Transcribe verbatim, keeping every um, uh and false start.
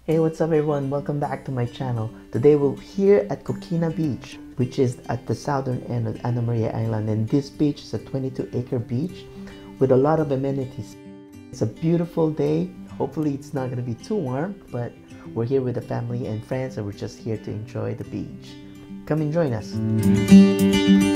Hey, what's up everyone? Welcome back to my channel. Today we're here at Coquina Beach, which is at the southern end of Anna Maria Island, and this beach is a twenty-two acre beach with a lot of amenities. It's a beautiful day. Hopefully it's not going to be too warm, but we're here with the family and friends and we're just here to enjoy the beach. Come and join us.